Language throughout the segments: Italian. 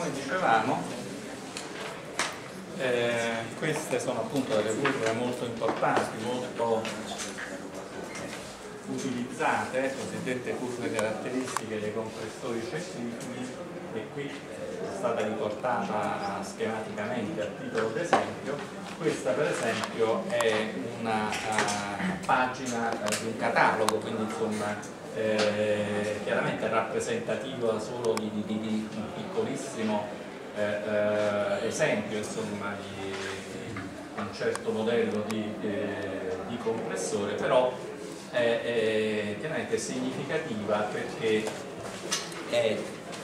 come dicevamo, queste sono appunto delle curve molto importanti, molto utilizzate, cosiddette curve caratteristiche dei compressori centrifughi, e qui è stata riportata schematicamente a titolo d'esempio. Questa per esempio è una pagina di un catalogo, quindi insomma chiaramente rappresentativa solo di un piccolissimo esempio insomma di un certo modello di compressore, però è chiaramente significativa perché è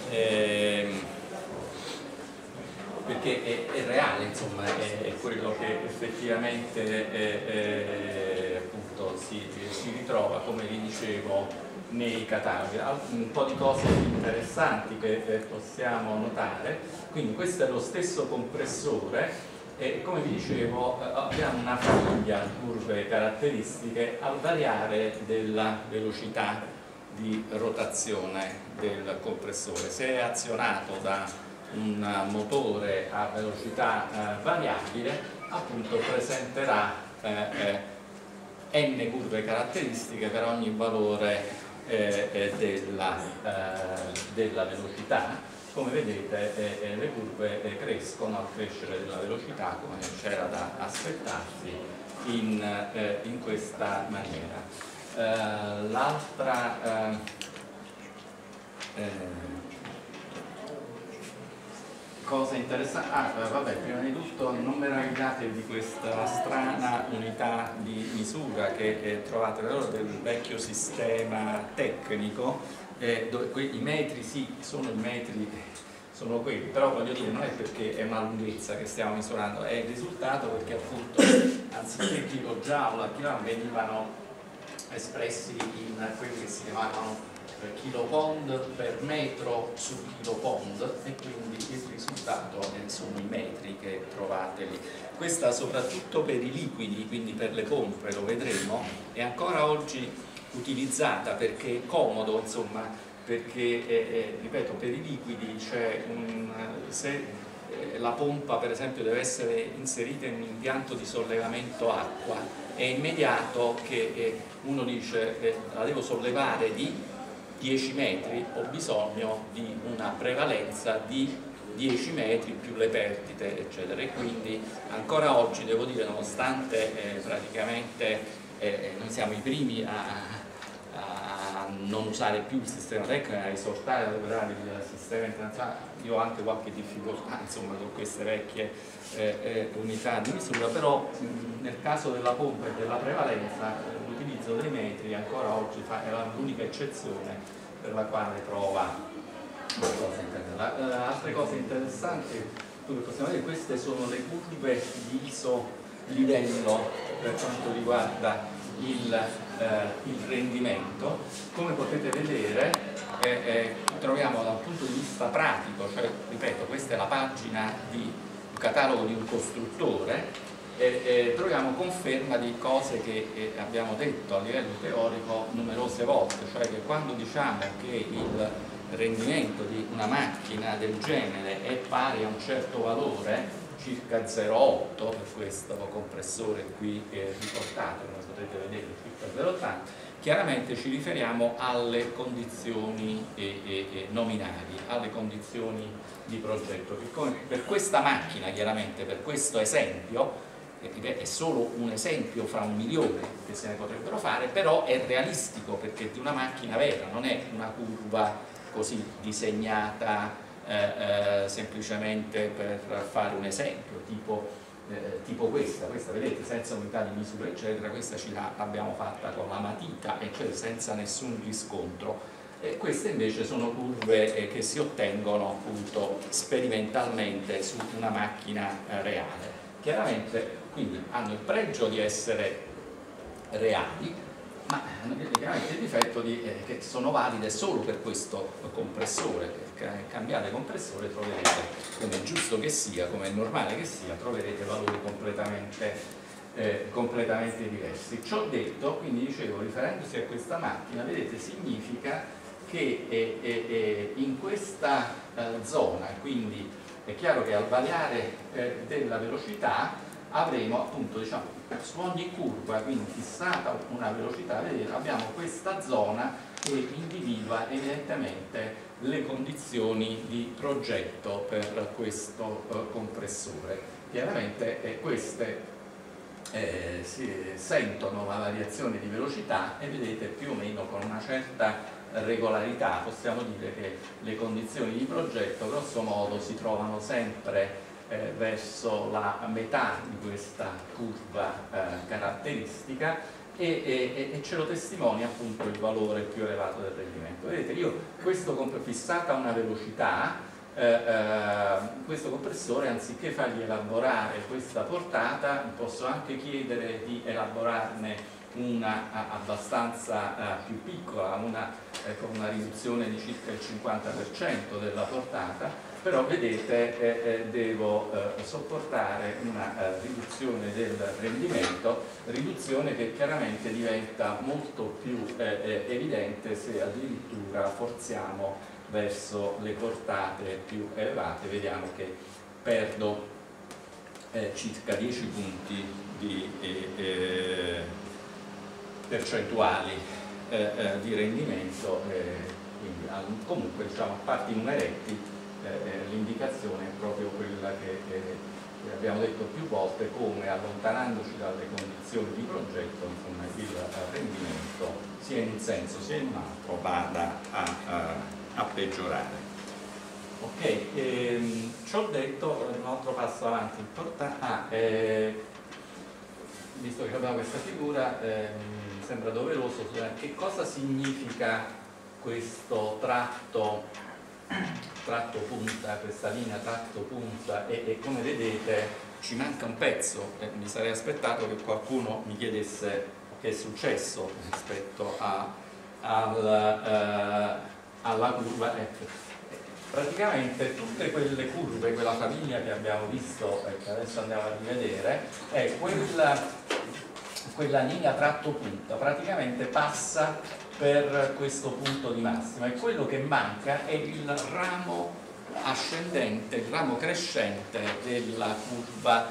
reale, insomma, è quello che effettivamente appunto si ritrova, come vi dicevo, nei cataloghi. Un po' di cose interessanti che possiamo notare. Quindi questo è lo stesso compressore e, come vi dicevo, abbiamo una famiglia di curve caratteristiche al variare della velocità di rotazione del compressore. Se è azionato da un motore a velocità variabile, appunto presenterà n curve caratteristiche per ogni valore della velocità. Come vedete le curve crescono al crescere della velocità, come c'era da aspettarsi, in questa maniera. L'altra cosa interessante, vabbè, prima di tutto non meravigliatevi di questa strana unità di misura che trovate del vecchio sistema tecnico, dove i metri sì, sono i metri, sono quelli, però voglio dire non è perché è una lunghezza che stiamo misurando, è il risultato perché appunto anziché kilojoule a chilogrammo venivano espressi in quelli che si chiamavano kilopond per metro su kilopond, e quindi il risultato sono i metri che trovate lì. Questa soprattutto per i liquidi, quindi per le pompe, lo vedremo, è ancora oggi utilizzata perché è comodo, insomma, perché ripeto, per i liquidi c'è se la pompa per esempio deve essere inserita in un impianto di sollevamento acqua, è immediato che uno dice la devo sollevare di 10 metri, ho bisogno di una prevalenza di 10 metri più le perdite, eccetera. E quindi ancora oggi devo dire, nonostante praticamente noi siamo i primi a non usare più il sistema tecnico, a esortare ad operare il sistema internazionale, io ho anche qualche difficoltà insomma con queste vecchie unità di misura, però nel caso della pompa e della prevalenza l'utilizzo dei metri ancora oggi è l'unica eccezione per la quale trova altre cose interessanti. Possiamo vedere, queste sono le curve di isolivello per quanto riguarda il rendimento. Come potete vedere troviamo dal punto di vista pratico, cioè ripeto, questa è la pagina di un catalogo di un costruttore, troviamo conferma di cose che abbiamo detto a livello teorico numerose volte, cioè che quando diciamo che il rendimento di una macchina del genere è pari a un certo valore, circa 0,8 per questo compressore qui riportato, come potete vedere, circa 0,80, chiaramente ci riferiamo alle condizioni nominali, alle condizioni di progetto. Per questa macchina, chiaramente, per questo esempio, è solo un esempio fra 1 milione che se ne potrebbero fare, però è realistico perché è di una macchina vera, non è una curva così disegnata semplicemente per fare un esempio, tipo questa vedete, senza unità di misura eccetera, questa l'abbiamo fatta con la matita, eccetera, senza nessun riscontro. Queste invece sono curve che si ottengono appunto sperimentalmente su una macchina reale. Chiaramente quindi hanno il pregio di essere reali, ma chiaramente il difetto che sono valide solo per questo compressore. Per cambiare compressore troverete, come è giusto che sia, come è normale che sia, troverete valori completamente diversi. Ciò detto, quindi dicevo, riferendosi a questa macchina, vedete, significa che in questa zona, quindi è chiaro che al variare della velocità avremo appunto, diciamo, su ogni curva, quindi fissata una velocità, vedete, abbiamo questa zona che individua evidentemente le condizioni di progetto per questo compressore. Chiaramente queste si sentono la variazione di velocità e vedete più o meno con una certa regolarità possiamo dire che le condizioni di progetto grosso modo si trovano sempre verso la metà di questa curva caratteristica e ce lo testimonia appunto il valore più elevato del rendimento. Vedete, io fissata una velocità, questo compressore, anziché fargli elaborare questa portata, posso anche chiedere di elaborarne una abbastanza più piccola, con una riduzione di circa il 50% della portata, però vedete devo sopportare una riduzione del rendimento, riduzione che chiaramente diventa molto più evidente se addirittura forziamo verso le portate più elevate. Vediamo che perdo circa 10 punti di percentuali di rendimento, quindi comunque, diciamo, a parte i numeretti, l'indicazione è proprio quella che abbiamo detto più volte, come allontanandoci dalle condizioni di progetto, insomma, il rendimento sia in un senso sia in un altro vada a peggiorare. Ok, ciò detto, un altro passo avanti importante, visto che abbiamo questa figura, mi sembra doveroso che cosa significa questo tratto punta, questa linea tratto punta, e come vedete ci manca un pezzo. Mi sarei aspettato che qualcuno mi chiedesse che è successo rispetto alla curva. Praticamente tutte quelle curve, quella famiglia che abbiamo visto e che adesso andiamo a rivedere, è quella linea tratto punta, praticamente passa per questo punto di massima, e quello che manca è il ramo ascendente, il ramo crescente della curva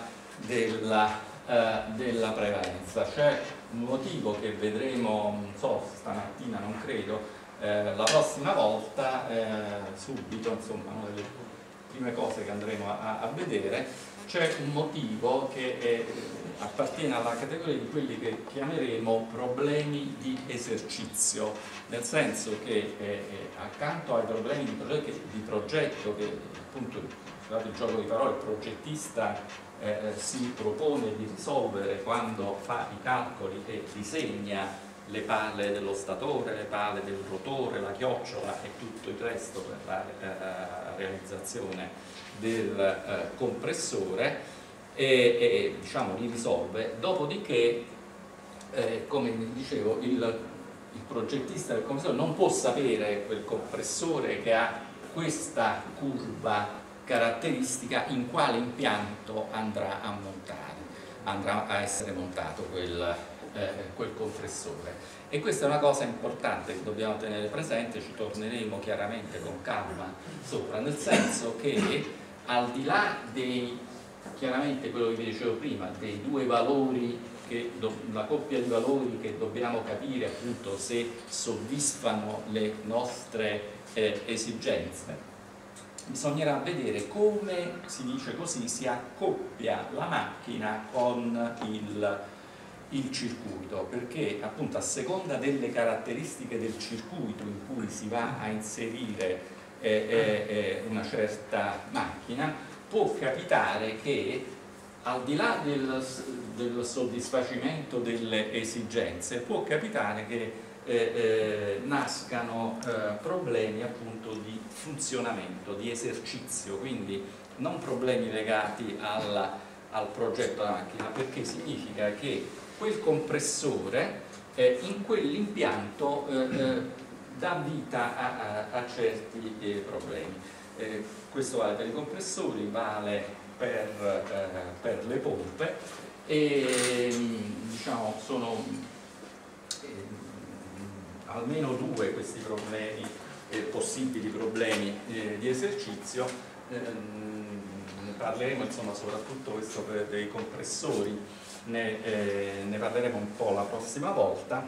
della prevalenza. C'è un motivo che vedremo, non so, stamattina, non credo, la prossima volta, subito, insomma, una delle prime cose che andremo a vedere. C'è un motivo che appartiene alla categoria di quelli che chiameremo problemi di esercizio, nel senso che accanto ai problemi di progetto che appunto, scusate il gioco di parole, il progettista si propone di risolvere quando fa i calcoli e disegna le pale dello statore, le pale del rotore, la chiocciola e tutto il resto per la realizzazione del compressore, e diciamo li risolve. Dopodiché, come dicevo, il progettista del compressore non può sapere quel compressore che ha questa curva caratteristica in quale impianto andrà a essere montato quel compressore. E questa è una cosa importante che dobbiamo tenere presente, ci torneremo chiaramente con calma sopra, nel senso che al di là dei, chiaramente quello che vi dicevo prima, dei due valori, la coppia di valori che dobbiamo capire appunto se soddisfano le nostre esigenze, bisognerà vedere come, si dice così, si accoppia la macchina con il circuito, perché appunto a seconda delle caratteristiche del circuito in cui si va a inserire una certa macchina, può capitare che al di là del soddisfacimento delle esigenze, può capitare che nascano problemi appunto di funzionamento, di esercizio, quindi non problemi legati al progetto della macchina, perché significa che quel compressore in quell'impianto dà vita a certi problemi. Questo vale per i compressori, vale per le pompe, e diciamo sono almeno due questi problemi possibili problemi di esercizio. Ne parleremo, insomma, soprattutto questo dei compressori, ne parleremo un po' la prossima volta,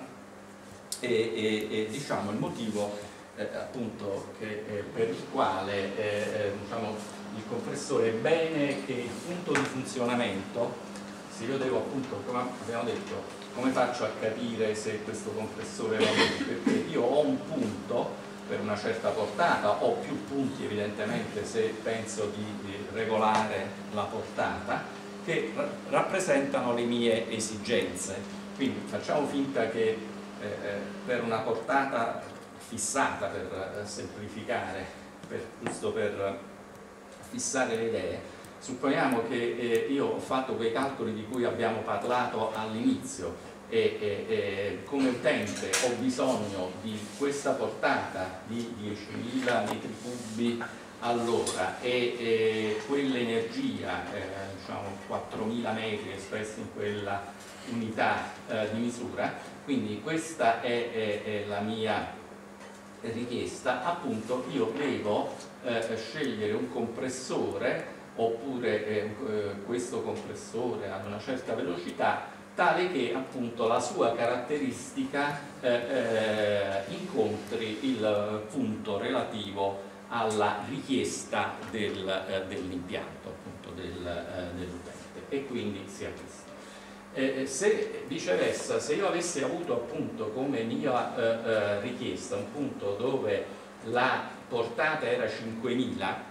e diciamo il motivo appunto per il quale diciamo, il compressore è bene, che il punto di funzionamento, se io devo appunto, come abbiamo detto, come faccio a capire se questo compressore va bene? Perché io ho un punto per una certa portata, ho più punti evidentemente se penso di regolare la portata, che rappresentano le mie esigenze. Quindi facciamo finta che per una portata fissata, per semplificare, giusto per fissare le idee, supponiamo che io ho fatto quei calcoli di cui abbiamo parlato all'inizio e come utente ho bisogno di questa portata di 10.000 metri cubi all'ora e quell'energia, diciamo 4.000 metri espressi in quella unità di misura, quindi questa è la mia richiesta. Appunto io devo scegliere un compressore, oppure questo compressore ad una certa velocità, tale che appunto la sua caratteristica incontri il punto relativo alla richiesta dell'impianto, appunto dell'utente, e quindi sia questo. Se viceversa, se io avessi avuto appunto come mia richiesta un punto dove la portata era 5.000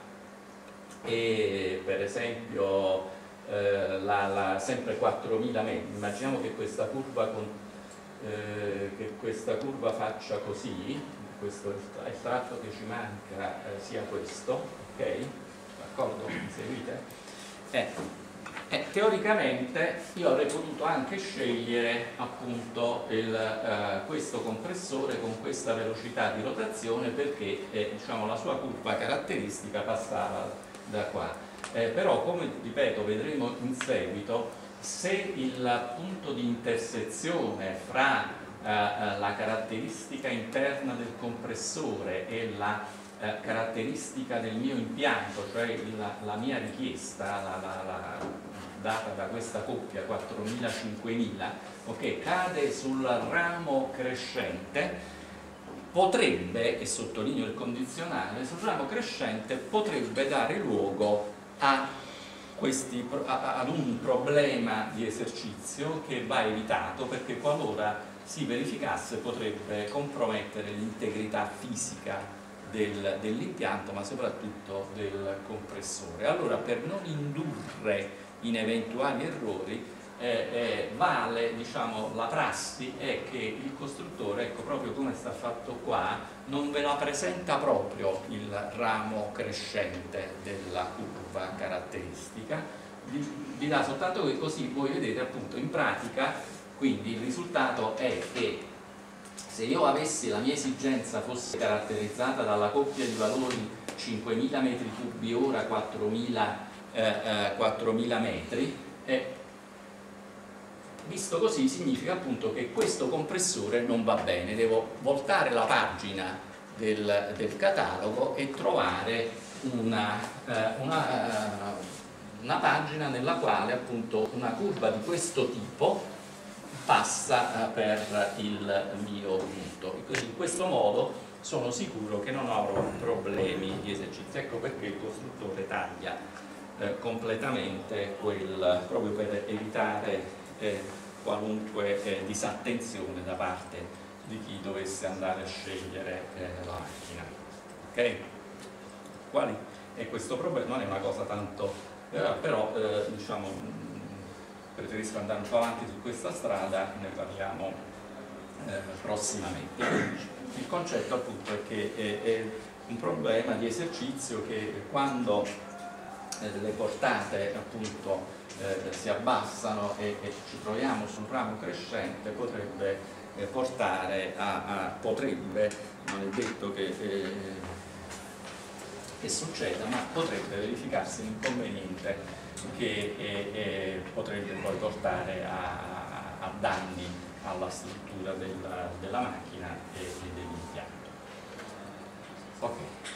e per esempio sempre 4.000 metri, immaginiamo che questa curva faccia così, questo è il tratto che ci manca sia questo, ok? D'accordo? Mi seguite? Teoricamente io avrei potuto anche scegliere appunto questo compressore con questa velocità di rotazione, perché diciamo, la sua curva caratteristica passava da qua. Però, come ripeto, vedremo in seguito, se il punto di intersezione fra la caratteristica interna del compressore e la caratteristica del mio impianto, cioè la mia richiesta, data da questa coppia 4.000-5.000, ok, cade sul ramo crescente, potrebbe, e sottolineo il condizionale, sul ramo crescente potrebbe dare luogo ad un problema di esercizio che va evitato, perché qualora si verificasse potrebbe compromettere l'integrità fisica dell'impianto, ma soprattutto del compressore. Allora, per non indurre in eventuali errori, vale, diciamo, la prassi è che il costruttore, ecco, proprio come sta fatto qua, non ve la presenta proprio il ramo crescente della curva caratteristica, vi dà soltanto che così voi vedete appunto in pratica. Quindi il risultato è che se io avessi la mia esigenza fosse caratterizzata dalla coppia di valori 5.000 metri cubi ora, 4.000 metri, visto così significa appunto che questo compressore non va bene, devo voltare la pagina del catalogo e trovare una pagina nella quale appunto una curva di questo tipo passa per il mio punto. In questo modo sono sicuro che non avrò problemi di esercizio. Ecco perché il costruttore taglia completamente proprio per evitare qualunque disattenzione da parte di chi dovesse andare a scegliere la macchina. Ok? Quali è questo problema? Non è una cosa tanto però diciamo, preferisco andare un po' avanti su questa strada, ne parliamo prossimamente. Il concetto appunto è che è un problema di esercizio, che quando le portate appunto si abbassano e ci troviamo sul ramo crescente, potrebbe portare potrebbe, non è detto che succeda, ma potrebbe verificarsi l'inconveniente che potrebbe poi portare a danni alla struttura della macchina e dell'impianto. Ok.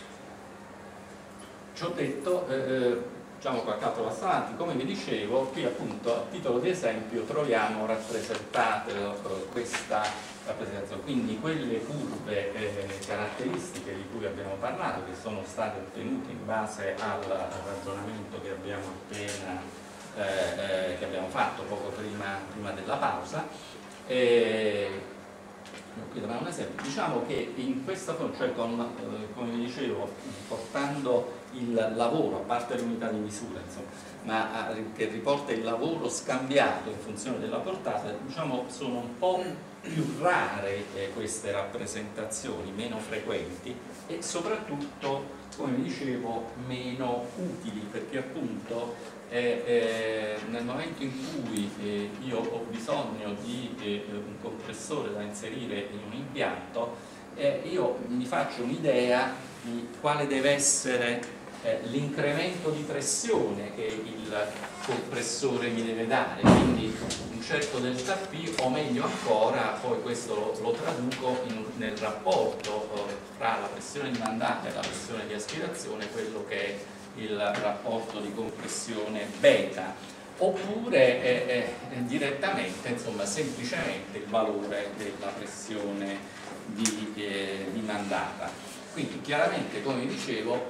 Ci ho detto, diciamo qualche altro passo avanti, come vi dicevo, qui appunto a titolo di esempio troviamo rappresentate questa rappresentazione, quindi quelle curve caratteristiche di cui abbiamo parlato, che sono state ottenute in base al ragionamento che abbiamo appena che abbiamo fatto poco prima della pausa. Qui abbiamo un esempio, diciamo che in questa forma, cioè con, come vi dicevo, portando il lavoro, a parte l'unità di misura, insomma, ma che riporta il lavoro scambiato in funzione della portata, diciamo sono un po' più rare queste rappresentazioni, meno frequenti e soprattutto, come vi dicevo, meno utili, perché appunto nel momento in cui io ho bisogno di un compressore da inserire in un impianto, io mi faccio un'idea di quale deve essere l'incremento di pressione che il compressore mi deve dare, quindi un certo delta P, o meglio ancora, poi questo lo traduco nel rapporto tra la pressione dimandata e la pressione di aspirazione, quello che è il rapporto di compressione beta, oppure direttamente, insomma, semplicemente il valore della pressione dimandata. Quindi chiaramente, come vi dicevo,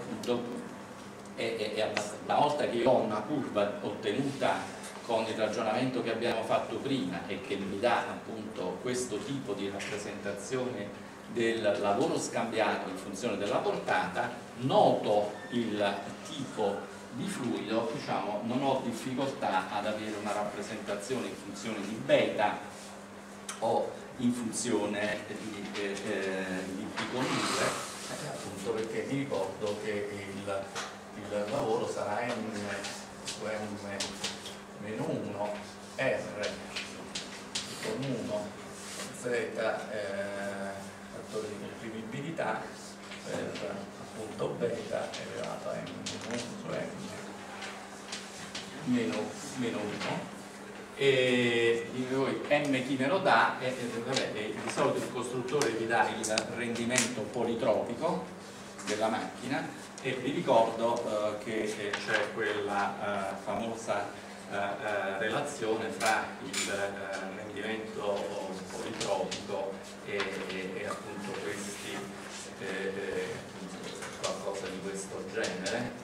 una volta che io ho una curva ottenuta con il ragionamento che abbiamo fatto prima e che mi dà appunto questo tipo di rappresentazione del lavoro scambiato in funzione della portata, noto il tipo di fluido, diciamo, non ho difficoltà ad avere una rappresentazione in funzione di beta o in funzione di P con appunto perché mi ricordo che il lavoro sarà M su M meno 1 R con 1 Z fattore di comprimibilità per appunto beta elevato a M meno 1 su M meno 1 e voi M chi me lo dà di solito il costruttore vi dà il rendimento politropico della macchina e vi ricordo che c'è quella famosa relazione tra il rendimento politropico e appunto questi qualcosa di questo genere.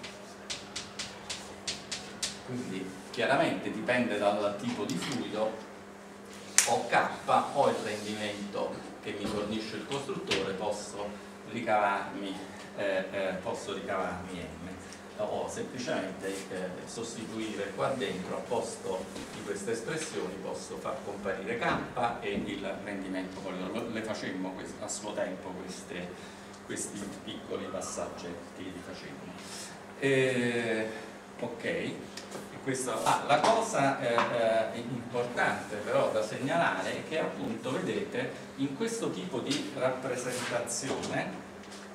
Quindi chiaramente dipende dal tipo di fluido, o K o il rendimento che mi fornisce il costruttore, posso ricavarmi M, o semplicemente sostituire qua dentro, al posto di queste espressioni posso far comparire K e il rendimento, le facemmo a suo tempo questi piccoli passaggetti li facemmo. Ok. La cosa importante però da segnalare è che appunto vedete in questo tipo di rappresentazione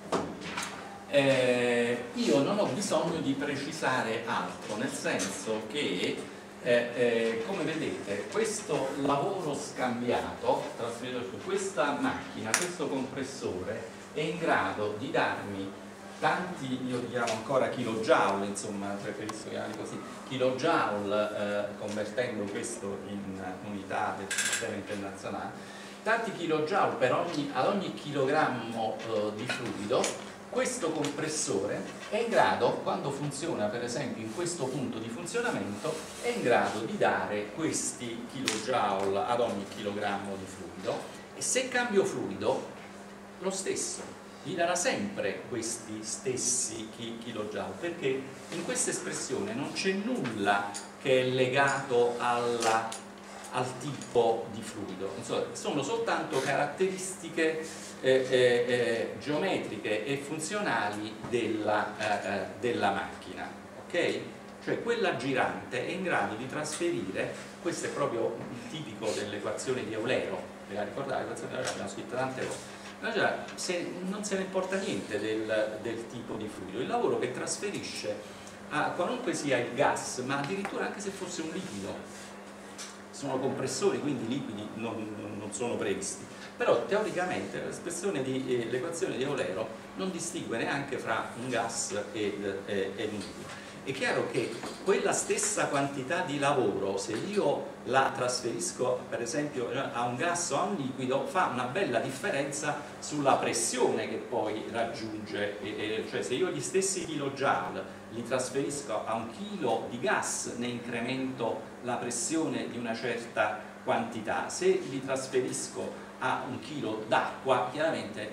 io non ho bisogno di precisare altro, nel senso che come vedete questo lavoro scambiato trasferito su questa macchina, questo compressore è in grado di darmi tanti, io li chiamo ancora kilojoule, insomma preferisco chiamarli così, kilojoule, convertendo questo in unità del sistema internazionale, tanti kilojoule ad ogni chilogrammo di fluido. Questo compressore è in grado, quando funziona per esempio in questo punto di funzionamento, è in grado di dare questi kilojoule ad ogni chilogrammo di fluido, e se cambio fluido lo stesso, gli darà sempre questi stessi kilojoule, perché in questa espressione non c'è nulla che è legato al tipo di fluido, sono soltanto caratteristiche geometriche e funzionali della macchina, ok? Cioè quella girante è in grado di trasferire, questo è proprio il tipico dell'equazione di Eulero, ve la ricordate? L'equazione di Eulero l'abbiamo scritta tante volte. Non se ne importa niente del tipo di fluido, il lavoro che trasferisce a qualunque sia il gas, ma addirittura anche se fosse un liquido, sono compressori, quindi i liquidi non sono previsti. Però teoricamente l'equazione di Eulero non distingue neanche fra un gas ed un liquido. È chiaro che quella stessa quantità di lavoro, se io la trasferisco per esempio a un gas o a un liquido, fa una bella differenza sulla pressione che poi raggiunge, cioè se io gli stessi kilojoule li trasferisco a un chilo di gas ne incremento la pressione di una certa quantità, se li trasferisco a un chilo d'acqua chiaramente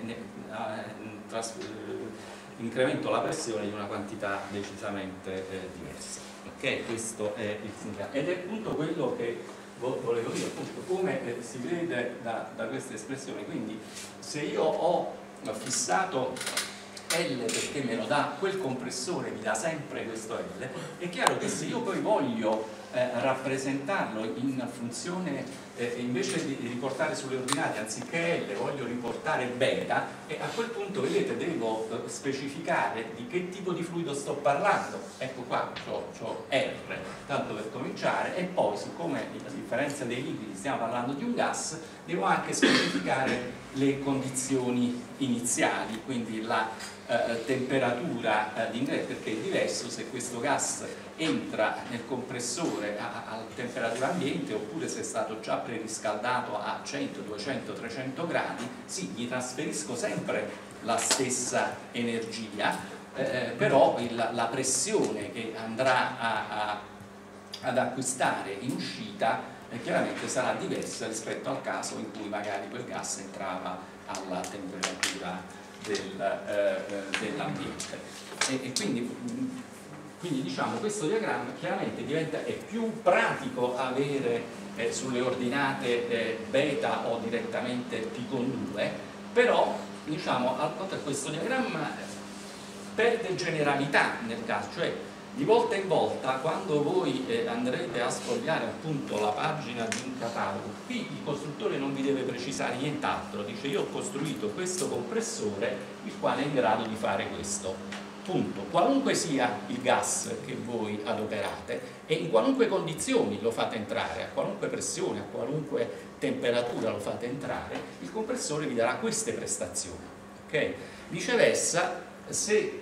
incremento la pressione di una quantità decisamente diversa. Ok, questo è il significato ed è appunto quello che volevo dire, appunto, come si vede da queste espressioni. Quindi se io ho fissato L perché me lo dà quel compressore, mi dà sempre questo L, è chiaro che se io poi voglio rappresentarlo in funzione invece di riportare sulle ordinate anziché L voglio riportare beta, e a quel punto vedete devo specificare di che tipo di fluido sto parlando. Ecco qua c'ho R tanto per cominciare, e poi siccome a differenza dei liquidi stiamo parlando di un gas, devo anche specificare le condizioni iniziali, quindi la temperatura di ingresso, perché è diverso se questo gas entra nel compressore a temperatura ambiente oppure se è stato già preriscaldato a 100, 200, 300 gradi. Sì, gli trasferisco sempre la stessa energia, però la pressione che andrà ad acquistare in uscita chiaramente sarà diversa rispetto al caso in cui magari quel gas entrava alla temperatura dell'ambiente. E quindi diciamo questo diagramma chiaramente è più pratico avere sulle ordinate beta o direttamente π con 2, però diciamo questo diagramma perde generalità nel caso, cioè di volta in volta quando voi andrete a sfogliare appunto la pagina di un catalogo, qui il costruttore non vi deve precisare nient'altro, dice io ho costruito questo compressore il quale è in grado di fare questo, punto, qualunque sia il gas che voi adoperate e in qualunque condizioni lo fate entrare, a qualunque pressione, a qualunque temperatura lo fate entrare, il compressore vi darà queste prestazioni, ok? Viceversa, se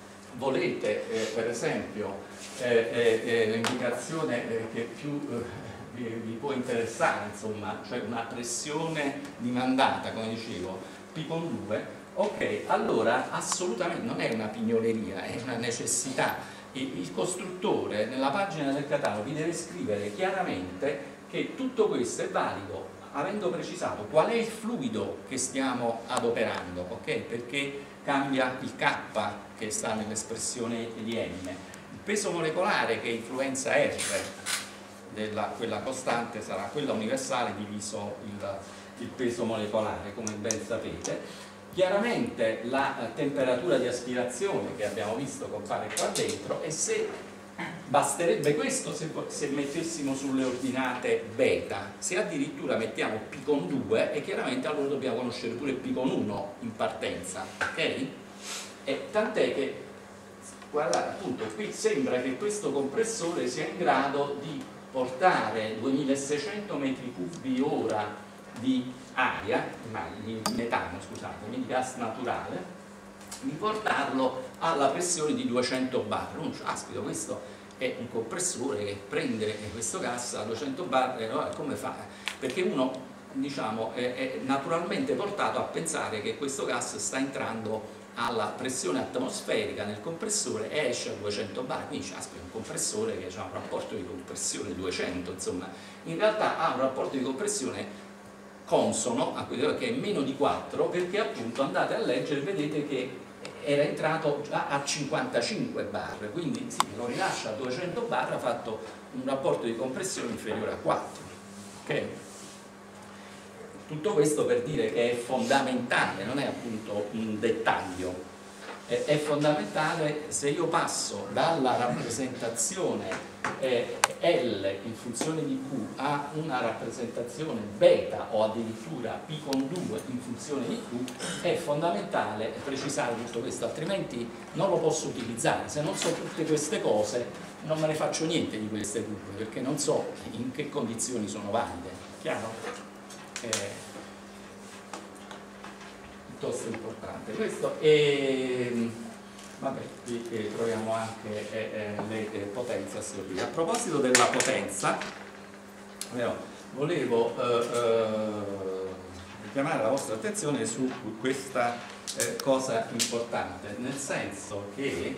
volete per esempio l'indicazione che più vi può interessare, insomma, cioè una pressione dimandata, come dicevo, π con 2, ok, allora assolutamente non è una pignoleria, è una necessità. Il costruttore nella pagina del catalogo vi deve scrivere chiaramente che tutto questo è valido avendo precisato qual è il fluido che stiamo adoperando, ok? Perché cambia il K che sta nell'espressione di M, il peso molecolare che influenza R quella costante sarà quella universale diviso il peso molecolare, come ben sapete. Chiaramente la temperatura di aspirazione che abbiamo visto compare qua dentro, e se basterebbe questo se mettessimo sulle ordinate beta, se addirittura mettiamo π con 2 e chiaramente allora dobbiamo conoscere pure π con 1 in partenza, ok? E tant'è che guardate appunto qui sembra che questo compressore sia in grado di portare 2600 metri cubi ora di aria, di metano, scusatemi, di gas naturale, di portarlo alla pressione di 200 bar. Aspetta, questo è un compressore che prende questo gas a 200 bar, come fa? Perché uno, diciamo, è naturalmente portato a pensare che questo gas sta entrando alla pressione atmosferica nel compressore e esce a 200 bar, quindi aspetta, è un compressore che ha un rapporto di compressione 200, insomma, in realtà ha un rapporto di compressione consono a quello che è meno di 4, perché appunto andate a leggere e vedete che era entrato già a 55 bar, quindi sì, lo rilascia a 200 bar, ha fatto un rapporto di compressione inferiore a 4, ok? Tutto questo per dire che è fondamentale, non è appunto un dettaglio. è fondamentale. Se io passo dalla rappresentazione L in funzione di Q a una rappresentazione beta o addirittura P con 2 in funzione di Q, è fondamentale precisare tutto questo, altrimenti non lo posso utilizzare. Se non so tutte queste cose non me ne faccio niente di queste curve, perché non so in che condizioni sono valide. Chiaro? Piuttosto importante questo. Vabbè, qui troviamo anche le potenze assorbite. A proposito della potenza, volevo richiamare la vostra attenzione su questa cosa importante, nel senso che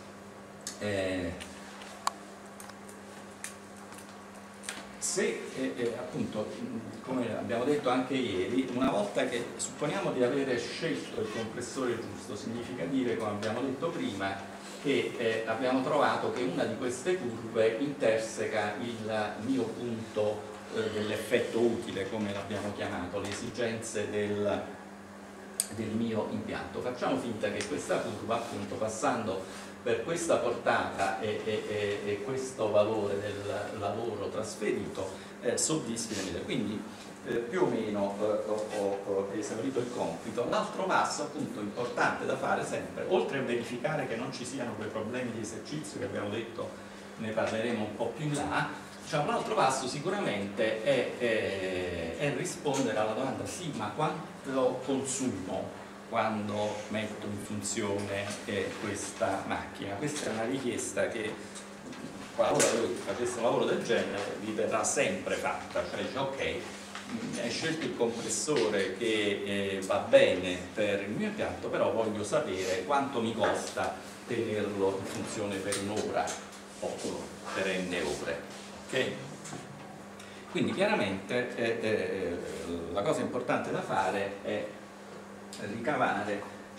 se appunto, come abbiamo detto anche ieri, una volta che supponiamo di avere scelto il compressore giusto, significa dire, come abbiamo detto prima, che abbiamo trovato che una di queste curve interseca il mio punto dell'effetto utile, come l'abbiamo chiamato, le esigenze del mio impianto. Facciamo finta che questa curva, appunto, passando per questa portata e questo valore del lavoro trasferito soddisfi le mie. Quindi più o meno ho esaurito il compito. L'altro passo, appunto, importante da fare sempre, oltre a verificare che non ci siano quei problemi di esercizio che abbiamo detto, ne parleremo un po' più in là, diciamo, l'altro passo sicuramente è rispondere alla domanda: sì, ma quanto consumo quando metto in funzione questa macchina? Questa è una richiesta che, qualora voi faceste un lavoro del genere, vi verrà sempre fatta. Cioè dice: ok, hai scelto il compressore che va bene per il mio impianto, però voglio sapere quanto mi costa tenerlo in funzione per un'ora o per n ore. Ok? Quindi chiaramente la cosa importante da fare è ricavare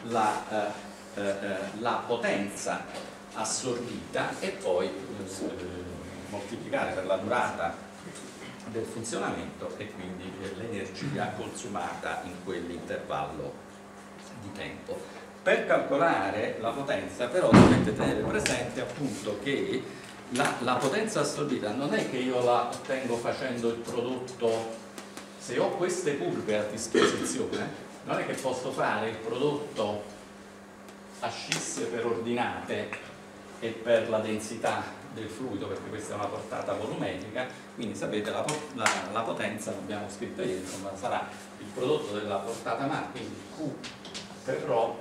la potenza assorbita e poi moltiplicare per la durata del funzionamento e quindi l'energia consumata in quell'intervallo di tempo. Per calcolare la potenza però dovete tenere presente, appunto, che la potenza assorbita non è che io la ottengo facendo il prodotto. Se ho queste curve a disposizione, non è che posso fare il prodotto a scisse per ordinate e per la densità del fluido, perché questa è una portata volumetrica. Quindi sapete, la potenza, l'abbiamo scritto ieri, insomma, sarà il prodotto della portata massima, quindi Q per ρ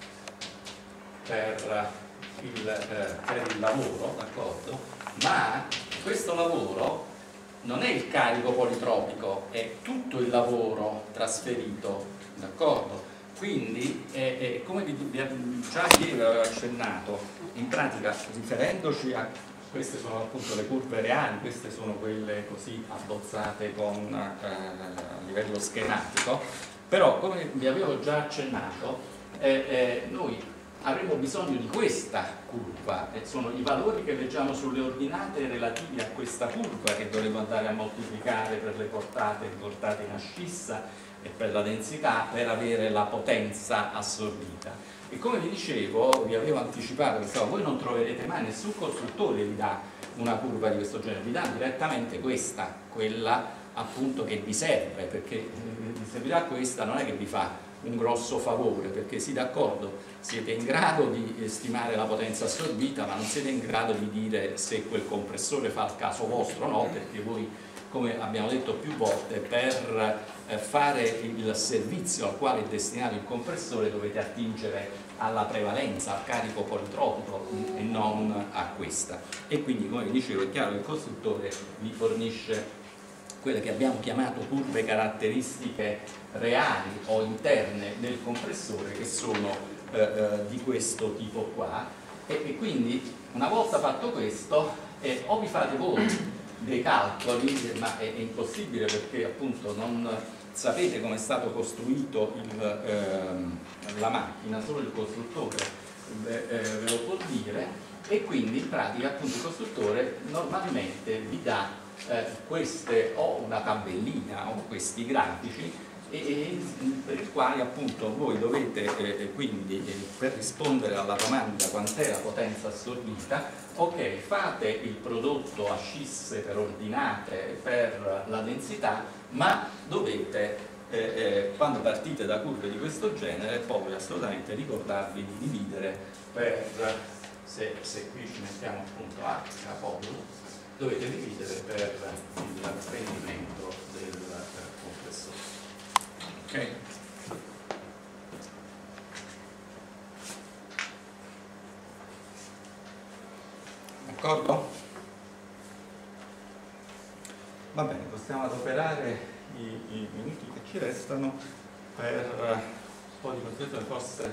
per il lavoro, d'accordo? Ma questo lavoro non è il carico politropico, è tutto il lavoro trasferito, d'accordo? Quindi, come già ieri avevo accennato, in pratica, riferendoci a queste sono appunto le curve reali, queste sono quelle così abbozzate a livello schematico, però come vi avevo già accennato, noi avremo bisogno di questa curva, e sono i valori che leggiamo sulle ordinate relativi a questa curva che dovremo andare a moltiplicare per le portate riportate in ascissa e per la densità, per avere la potenza assorbita. E come vi dicevo, vi avevo anticipato che voi non troverete mai, nessun costruttore vi dà una curva di questo genere, vi dà direttamente questa, quella appunto che vi serve, perché vi servirà questa, non è che vi fa un grosso favore, perché sì, d'accordo, siete in grado di stimare la potenza assorbita, ma non siete in grado di dire se quel compressore fa il caso vostro o no, perché voi, come abbiamo detto più volte, per fare il servizio al quale è destinato il compressore dovete attingere alla prevalenza, al carico politropico e non a questa. E quindi, come vi dicevo, è chiaro che il costruttore vi fornisce quelle che abbiamo chiamato curve caratteristiche reali o interne del compressore, che sono di questo tipo qua, e quindi una volta fatto questo o vi fate voi dei calcoli, ma è impossibile perché appunto non sapete come è stato costruito la macchina, solo il costruttore ve lo può dire, e quindi in pratica appunto il costruttore normalmente vi dà queste, o una tabellina o questi grafici per il quale appunto voi dovete quindi per rispondere alla domanda quant'è la potenza assorbita, ok, fate il prodotto a scisse per ordinate per la densità, ma dovete quando partite da curve di questo genere poi assolutamente ricordarvi di dividere per, se qui ci mettiamo appunto H poi dovete dividere per il rendimento del compressore. Ok? D'accordo? Va bene, possiamo adoperare i minuti che ci restano per un po' di considerazione, forse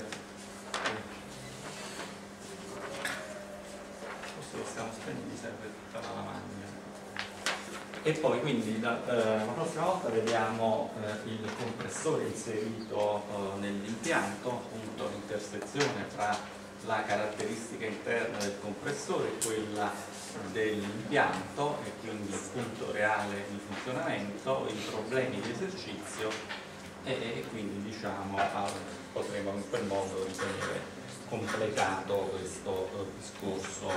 possiamo spendere, serve tutta la lavagna. E poi quindi la prossima volta vediamo il compressore inserito nell'impianto, appunto l'intersezione tra la caratteristica interna del compressore e quella dell'impianto e quindi il punto reale di funzionamento, i problemi di esercizio e quindi diciamo potremo in quel modo ritenere completato questo discorso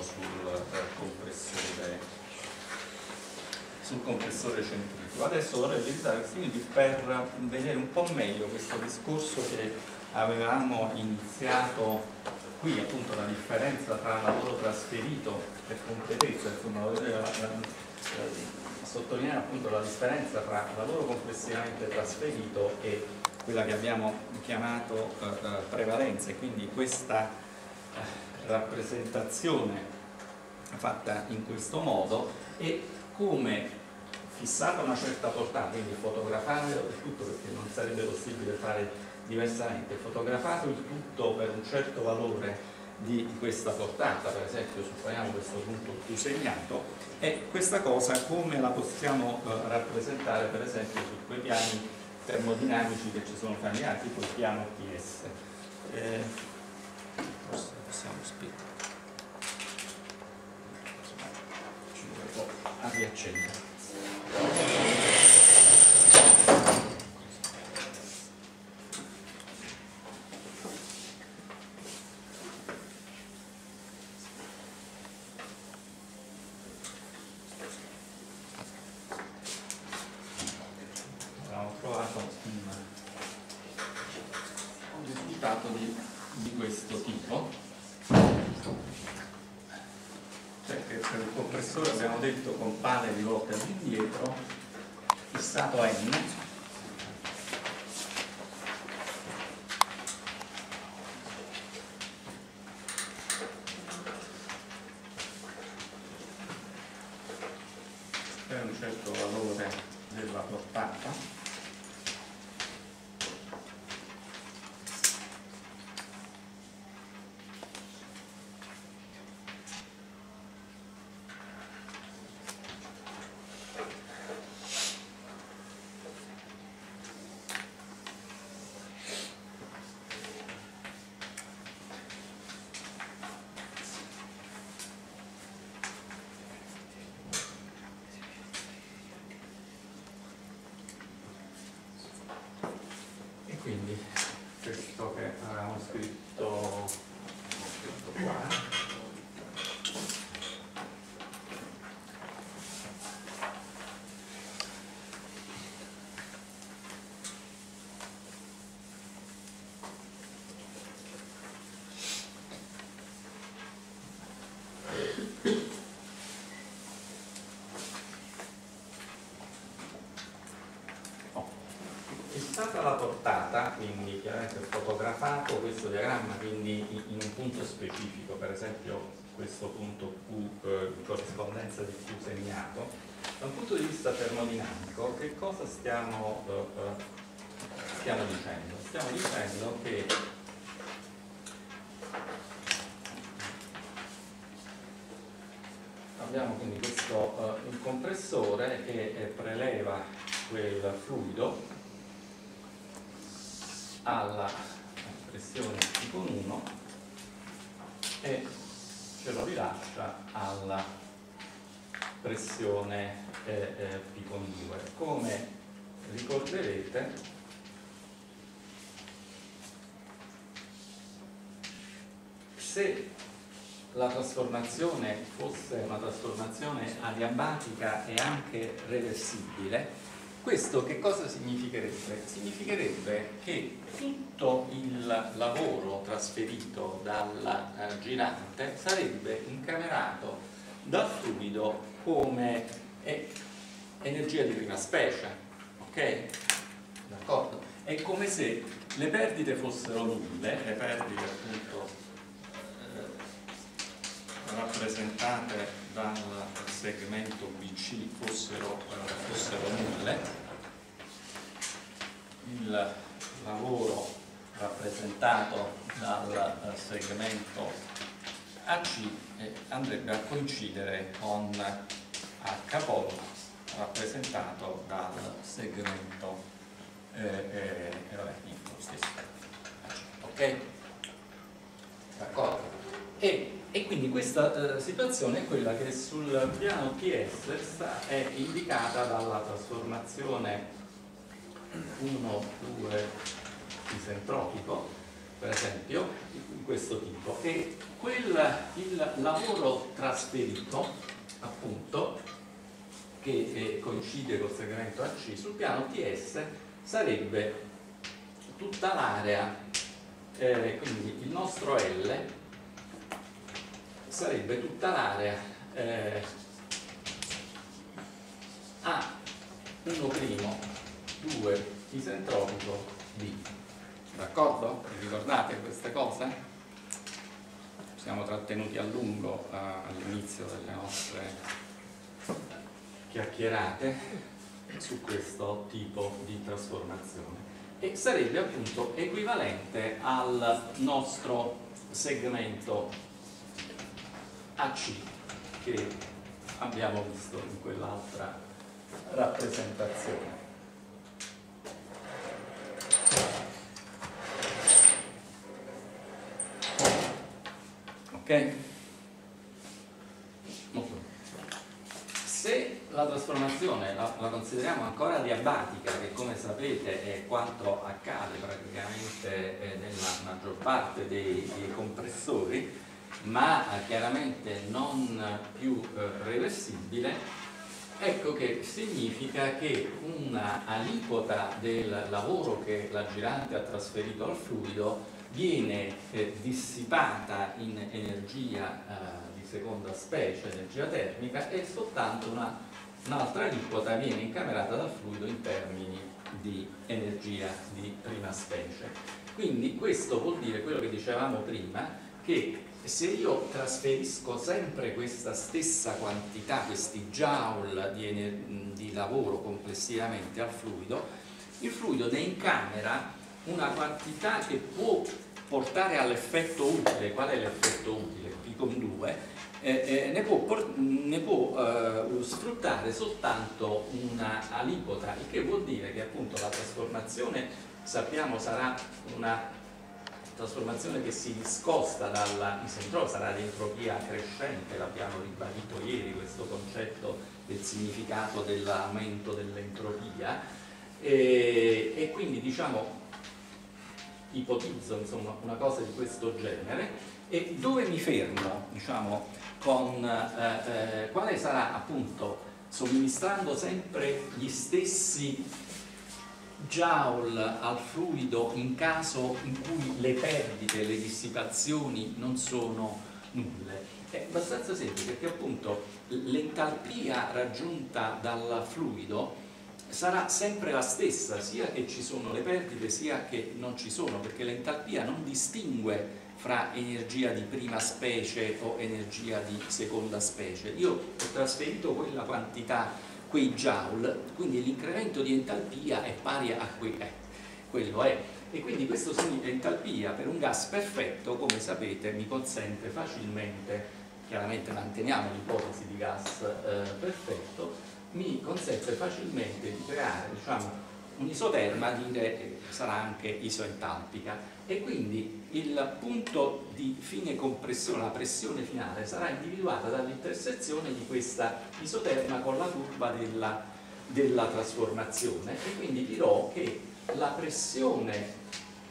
sul compressore centrifugo. Adesso vorrei utilizzare questi minuti per vedere un po' meglio questo discorso che avevamo iniziato qui, appunto la differenza tra lavoro trasferito per completezza, insomma, sottolineare appunto la differenza tra lavoro complessivamente trasferito e quella che abbiamo chiamato prevalenza, e quindi questa rappresentazione fatta in questo modo e come fissata una certa portata, quindi fotografato il tutto, perché non sarebbe possibile fare diversamente, fotografato il tutto per un certo valore di questa portata, per esempio supponiamo questo punto Q segnato, e questa cosa come la possiamo rappresentare per esempio su quei piani termodinamici che ci sono familiari, tipo il piano TS. Forse possiamo spiegare. Ci vuole un po' a riaccendere. Abbiamo trovato un risultato di questo tipo, cioè che per il compressore abbiamo detto con pale di volte all'indietro, fissato N, per un certo valore della portata. Quindi questo che avevamo scritto qua, fissata la portata, quindi chiaramente fotografato questo diagramma, quindi in un punto specifico, per esempio questo punto Q in corrispondenza di Q segnato, da un punto di vista termodinamico che cosa stiamo dicendo? Stiamo dicendo che abbiamo quindi questo il compressore che preleva quel fluido alla pressione P con 1 e ce lo rilascia alla pressione P con 2. Come ricorderete, se la trasformazione fosse una trasformazione adiabatica e anche reversibile, questo che cosa significherebbe? Significherebbe che tutto il lavoro trasferito dal girante sarebbe incamerato dal fluido come energia di prima specie, ok? D'accordo? È come se le perdite fossero nulle, le perdite appunto rappresentate dal segmento BC fossero nulle, il lavoro rappresentato dal segmento AC andrebbe a coincidere con H polo rappresentato dal segmento lo stesso AC, ok? D'accordo? E quindi questa situazione è quella che sul piano TS è indicata dalla trasformazione 1-2 isentropico, per esempio, di questo tipo, e il lavoro trasferito, appunto, che coincide col segmento AC sul piano TS sarebbe tutta l'area, quindi il nostro L sarebbe tutta l'area A1', 2 isentropico B. D'accordo? Vi ricordate queste cose? Ci siamo trattenuti a lungo all'inizio delle nostre chiacchierate su questo tipo di trasformazione, e sarebbe appunto equivalente al nostro segmento AC che abbiamo visto in quell'altra rappresentazione. Ok? Se la trasformazione la consideriamo ancora adiabatica, che come sapete è quanto accade praticamente nella maggior parte dei compressori, ma chiaramente non più reversibile, ecco che significa che una aliquota del lavoro che la girante ha trasferito al fluido viene dissipata in energia di seconda specie, energia termica, e soltanto un'altra aliquota viene incamerata dal fluido in termini di energia di prima specie. Quindi questo vuol dire quello che dicevamo prima, che se io trasferisco sempre questa stessa quantità, questi joule di lavoro complessivamente al fluido, il fluido ne incamera una quantità che può portare all'effetto utile. Qual è l'effetto utile? P con 2, ne può sfruttare soltanto una aliquota, il che vuol dire che appunto la trasformazione, sappiamo, sarà una trasformazione che si discosta dalla isentropia, sarà di entropia crescente, l'abbiamo ribadito ieri questo concetto del significato dell'aumento dell'entropia, e quindi diciamo ipotizzo insomma una cosa di questo genere. E dove mi fermo, diciamo, con quale sarà appunto, somministrando sempre gli stessi joule al fluido in caso in cui le perdite, le dissipazioni non sono nulle. È abbastanza semplice, perché appunto l'entalpia raggiunta dal fluido sarà sempre la stessa, sia che ci sono le perdite sia che non ci sono, perché l'entalpia non distingue fra energia di prima specie o energia di seconda specie. Io ho trasferito quella quantità, quei joule, quindi l'incremento di entalpia è pari a quello è. E quindi questo significa entalpia per un gas perfetto, come sapete, mi consente facilmente, chiaramente manteniamo l'ipotesi di gas perfetto, mi consente facilmente di creare, diciamo, un'isoterma, dire sarà anche isoentalpica, e quindi il punto di fine compressione, la pressione finale, sarà individuata dall'intersezione di questa isoterma con la curva della trasformazione, e quindi dirò che la pressione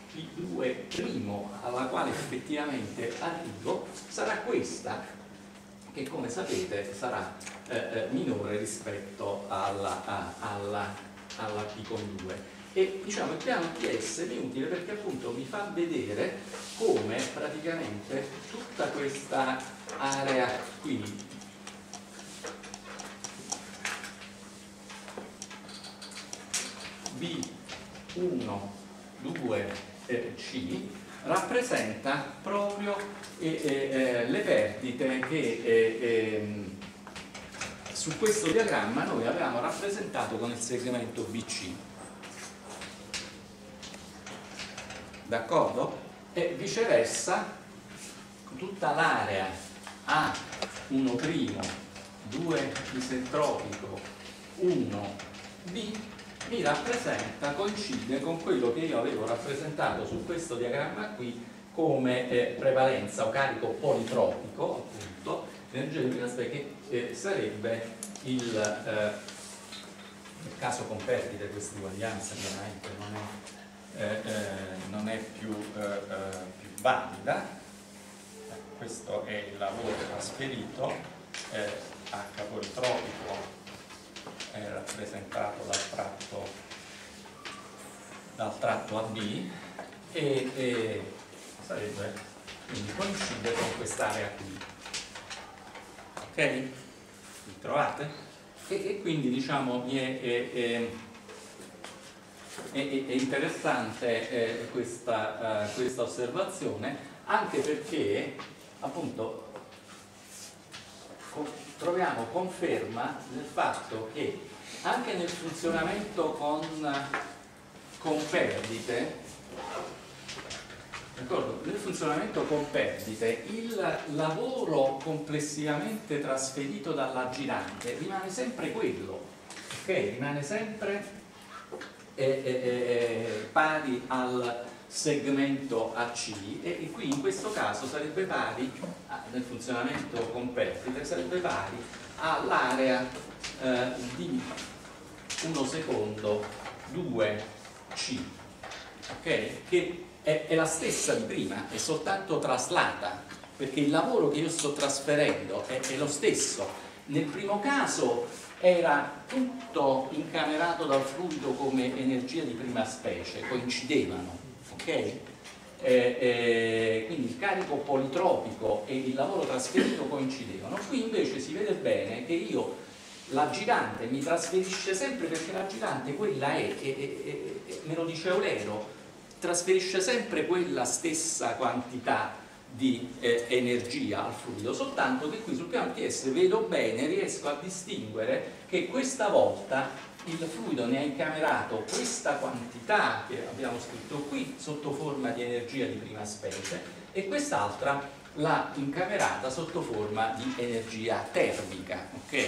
P2' alla quale effettivamente arrivo sarà questa, che come sapete sarà minore rispetto alla P con 2. E diciamo il piano TS mi è utile perché appunto mi fa vedere come praticamente tutta questa area qui B1, 2, C rappresenta proprio le perdite che su questo diagramma noi avevamo rappresentato con il segmento BC. D'accordo? E viceversa tutta l'area A1', 2 isentropico, 1 B mi rappresenta, coincide con quello che io avevo rappresentato su questo diagramma qui come prevalenza o carico politropico, appunto, l'energia di prima specie, che sarebbe nel caso con perdite questa uguaglianza chiaramente non è più valida. Questo è il lavoro trasferito, H politropico è rappresentato dal tratto AB e sarebbe, quindi coincide con quest'area qui. Ok? Vi trovate? E quindi diciamo è interessante questa osservazione, anche perché appunto troviamo conferma del fatto che anche nel funzionamento con perdite, d'accordo? Nel funzionamento con perdite il lavoro complessivamente trasferito dall'aggirante rimane sempre quello, ok? Rimane sempre pari al segmento AC e qui in questo caso sarebbe pari, nel funzionamento con perdite, sarebbe pari all'area di 1 secondo 2C, ok? Che è la stessa di prima, è soltanto traslata, perché il lavoro che io sto trasferendo è lo stesso. Nel primo caso era tutto incamerato dal fluido come energia di prima specie, coincidevano, ok? Quindi il carico politropico e il lavoro trasferito coincidevano. Qui invece si vede bene che l'aggirante mi trasferisce sempre, perché l'aggirante quella me lo dice Eulero, trasferisce sempre quella stessa quantità di energia al fluido, soltanto che qui sul piano TS vedo bene, riesco a distinguere che questa volta il fluido ne ha incamerato questa quantità che abbiamo scritto qui sotto forma di energia di prima specie e quest'altra l'ha incamerata sotto forma di energia termica, ok?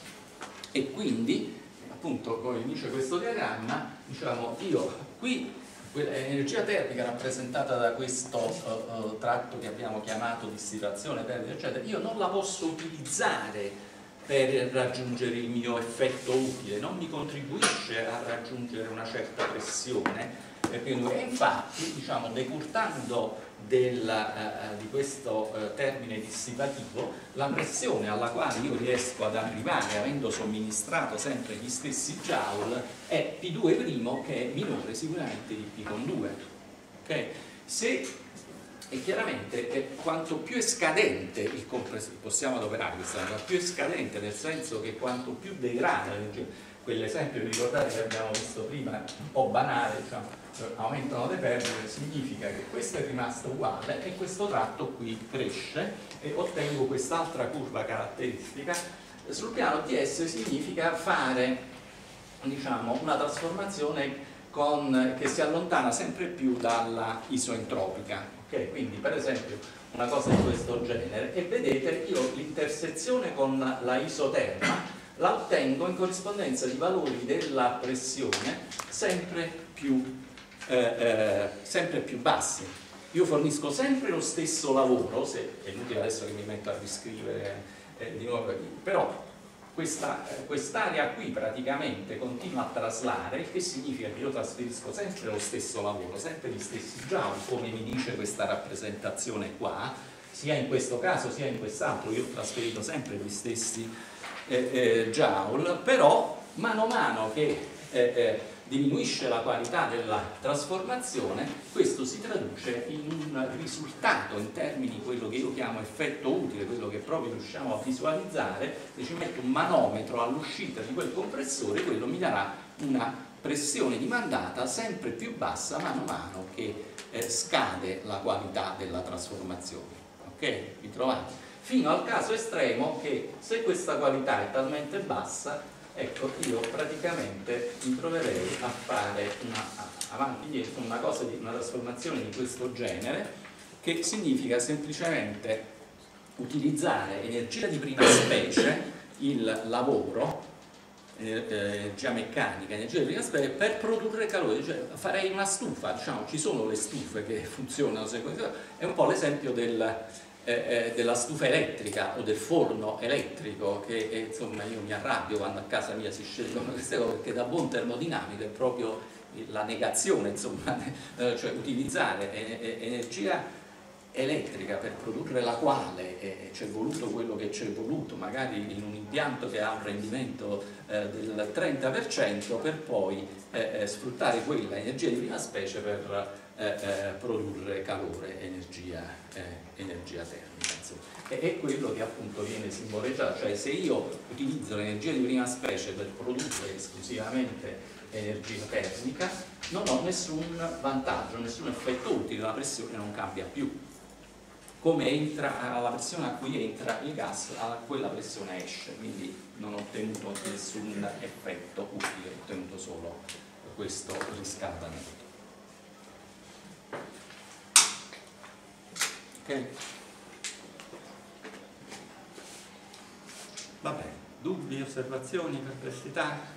E quindi appunto come dice questo diagramma, diciamo io qui l'energia termica rappresentata da questo tratto che abbiamo chiamato dissipazione, perdita, eccetera, io non la posso utilizzare per raggiungere il mio effetto utile, non mi contribuisce a raggiungere una certa pressione, e infatti diciamo, decurtando di questo termine dissipativo, la pressione alla quale io riesco ad arrivare avendo somministrato sempre gli stessi joule è P2', che è minore sicuramente di P con 2, okay? E chiaramente quanto più è scadente il compressore, possiamo adoperare questa cosa, più è scadente nel senso che quanto più degrada, quell'esempio vi ricordate che abbiamo visto prima, un po' banale, diciamo, aumentano le perdite, significa che questo è rimasto uguale e questo tratto qui cresce e ottengo quest'altra curva caratteristica. Sul piano TS significa fare, diciamo, una trasformazione che si allontana sempre più dalla isoentropica, ok? Quindi per esempio una cosa di questo genere, e vedete io l'intersezione con la isoterma la ottengo in corrispondenza di valori della pressione sempre più bassi. Io fornisco sempre lo stesso lavoro, è inutile adesso che mi metto a riscrivere di nuovo, però quest'area qui praticamente continua a traslare, il che significa che io trasferisco sempre lo stesso lavoro, sempre gli stessi joule, come mi dice questa rappresentazione qua, sia in questo caso sia in quest'altro, io ho trasferito sempre gli stessi joule, però mano a mano che diminuisce la qualità della trasformazione, questo si traduce in un risultato in termini di quello che io chiamo effetto utile, quello che proprio riusciamo a visualizzare. Se ci metto un manometro all'uscita di quel compressore, quello mi darà una pressione dimandata sempre più bassa mano a mano che scade la qualità della trasformazione. Ok? Vi trovate? Fino al caso estremo che se questa qualità è talmente bassa, ecco, io praticamente mi troverei a fare avanti e dietro una trasformazione di questo genere, che significa semplicemente utilizzare energia di prima specie, il lavoro, energia meccanica, energia di prima specie, per produrre calore. Cioè, farei una stufa, diciamo, ci sono le stufe che funzionano, è un po' l'esempio della stufa elettrica o del forno elettrico, che insomma io mi arrabbio quando a casa mia si scelgono queste cose, perché da buon termodinamico è proprio la negazione, insomma, cioè utilizzare energia elettrica per produrre la quale c'è voluto quello che c'è voluto, magari in un impianto che ha un rendimento del 30%, per poi sfruttare quella energia di prima specie per produrre calore, energia termica, insomma. È quello che appunto viene simboleggiato, cioè se io utilizzo l'energia di prima specie per produrre esclusivamente energia termica, non ho nessun vantaggio, nessun effetto utile, la pressione non cambia più. Come entra la pressione a cui entra il gas, a quella pressione esce, quindi non ho ottenuto nessun effetto utile, ho ottenuto solo questo riscaldamento. Ok? Va bene, dubbi, osservazioni, perplessità?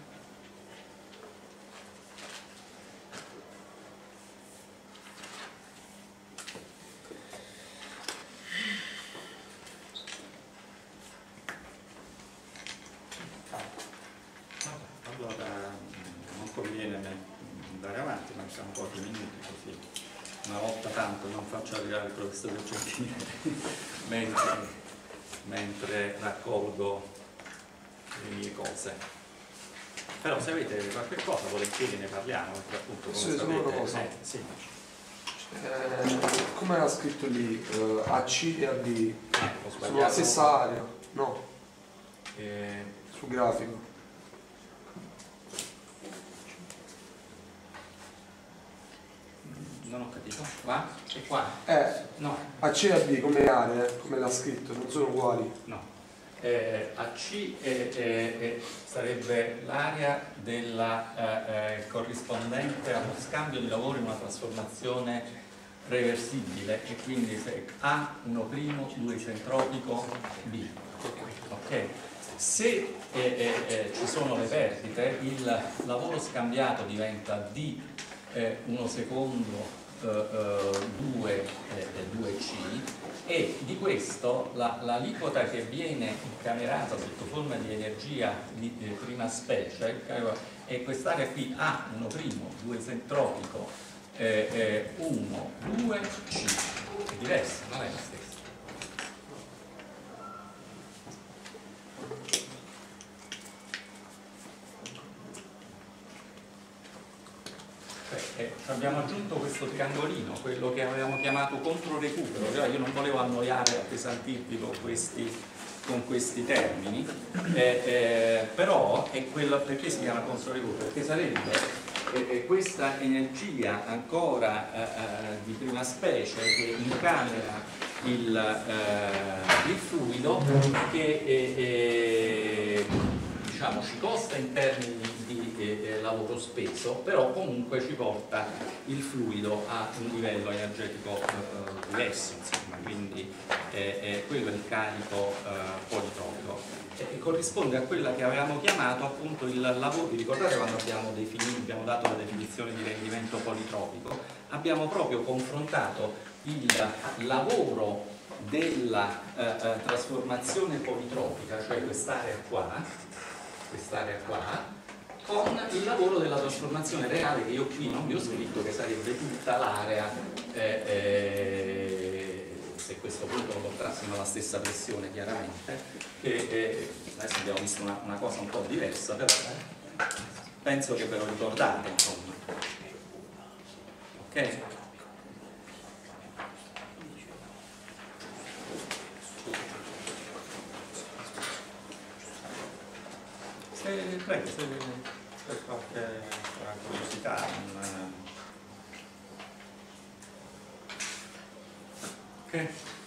Allora, non conviene andare avanti, mancano pochi minuti, così una volta tanto non faccio arrivare il professore Giardini mentre raccolgo le mie cose. Però se avete qualche cosa volentieri ne parliamo, appunto, come sapete. Una cosa. Sì. Come era scritto lì? AC e AB Ho sbagliato. sulla stessa area? No, sul grafico. Non ho capito. Qua? E qua? No. AC e AB come aree, come l'ha scritto, non sono uguali. No. AC sarebbe l'area corrispondente allo scambio di lavoro in una trasformazione reversibile, e quindi se A 1', 2 isentropico, B. Ok? Se ci sono le perdite, il lavoro scambiato diventa D 1 secondo 2C, e di questo l'aliquota che viene incamerata sotto forma di energia di prima specie è quest'area qui A 1', 2 isentropico 1, 2C. È diversa, non è la stessa. Abbiamo aggiunto questo triangolino, quello che avevamo chiamato controrecupero, cioè io non volevo annoiare, appesantirvi con questi termini, però è quello, perché si chiama controrecupero? Perché sarebbe questa energia ancora di prima specie che incamera il fluido, che diciamo ci costa in termini di lavoro speso, però comunque ci porta il fluido a un livello energetico diverso, insomma, quindi quello è il carico politropico, e corrisponde a quella che avevamo chiamato appunto il lavoro. Vi ricordate quando abbiamo dato la definizione di rendimento politropico? Abbiamo proprio confrontato il lavoro della trasformazione politropica, cioè quest'area qua, con il lavoro della trasformazione reale, che io qui non vi ho scritto, che sarebbe tutta l'area, se questo punto lo portassimo alla stessa pressione chiaramente, che adesso abbiamo visto una cosa un po' diversa, però penso che ve lo ricordate, insomma. Ok? Prego, se per qualche curiosità. Ok.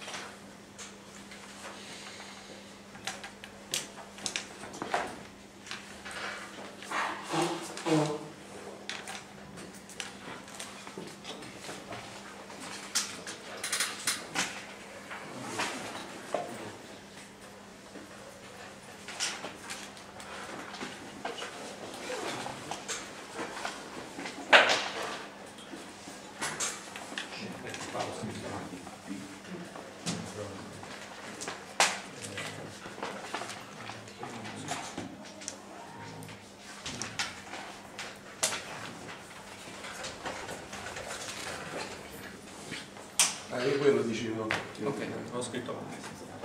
Io quello dicevo. Ok, l'ho scritto male.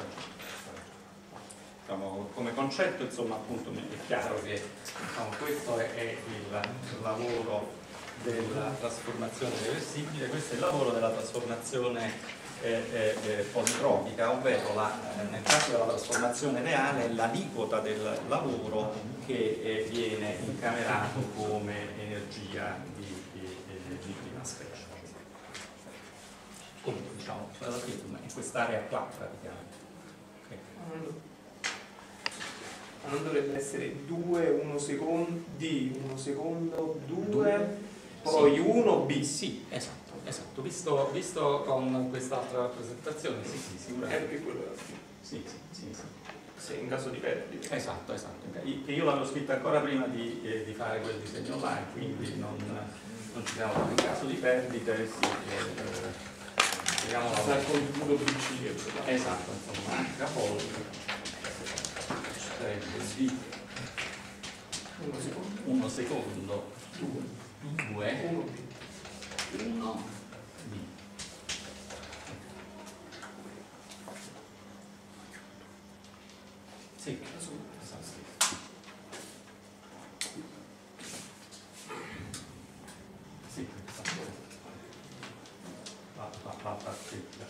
Diciamo, come concetto, insomma, appunto è chiaro che diciamo, questo è il lavoro della trasformazione reversibile, questo è il lavoro della trasformazione politropica, ovvero nel caso della trasformazione reale l'aliquota del lavoro che viene incamerato come energia di prima specie. Comunque, diciamo, in quest'area qua praticamente. Okay. Ma non dovrebbe essere 2, 1 secondo, D, 1 secondo, 2, poi sì. 1, B. Sì, esatto. Visto con quest'altra rappresentazione, sì, sicuramente. È quello sì. Se in caso di perdita. Esatto. Che io l'avevo scritto ancora prima di fare quel disegno là, quindi non ci siamo in caso di perdite, sì. Sarà il contributo BC. Esatto, insomma, H poi sarebbe di 1 secondo, 2, 1 B. Sì, la partita.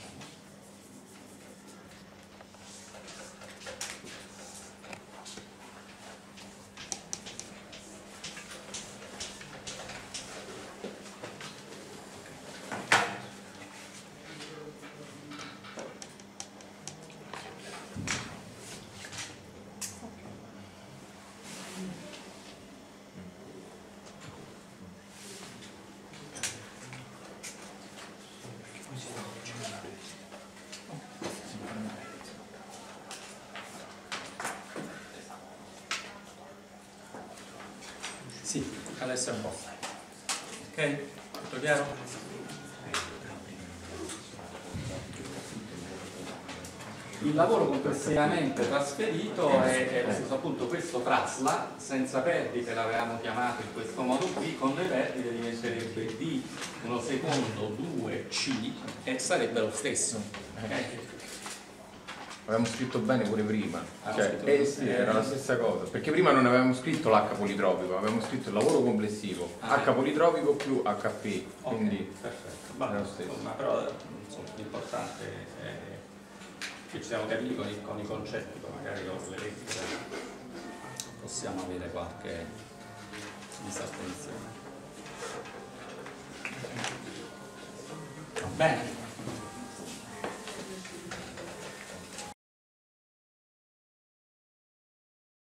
Sì, adesso è un po'. Ok? Tutto chiaro? Il lavoro complessivamente trasferito è appunto questo trasla, senza perdite l'avevamo chiamato in questo modo qui, con le perdite diventerebbe D 1 secondo 2C e sarebbe lo stesso. Okay? Avevamo scritto bene pure prima, sì, era la stessa cosa, perché prima non avevamo scritto l'H politropico, avevamo scritto il lavoro complessivo, H politropico più HP, quindi perfetto. era lo stesso. Insomma, però l'importante è che ci siamo capiti con i concetti, magari con le lettere possiamo avere qualche disattenzione. Va bene?